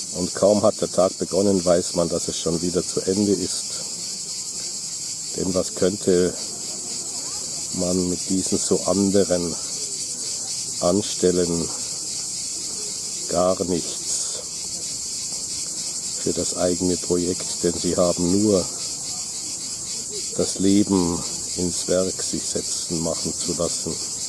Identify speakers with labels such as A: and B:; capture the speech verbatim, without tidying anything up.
A: Und kaum hat der Tag begonnen, weiß man, dass es schon wieder zu Ende ist. Denn was könnte man mit diesen so anderen anstellen? Gar nichts für das eigene Projekt, denn sie haben nur das Leben ins Werk sich setzen, machen zu lassen.